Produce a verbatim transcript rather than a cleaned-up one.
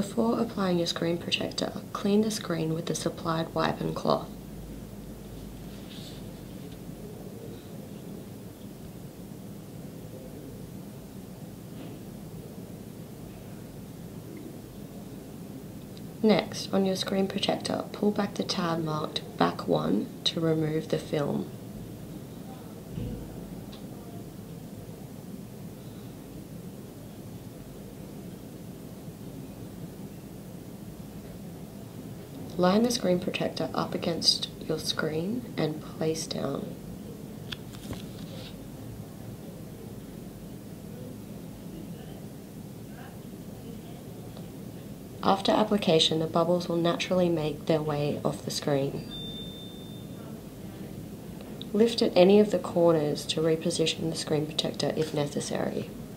Before applying your screen protector, clean the screen with the supplied wipe and cloth. Next, on your screen protector, pull back the tab marked back one to remove the film. Line the screen protector up against your screen and place down. After application, the bubbles will naturally make their way off the screen. Lift at any of the corners to reposition the screen protector if necessary.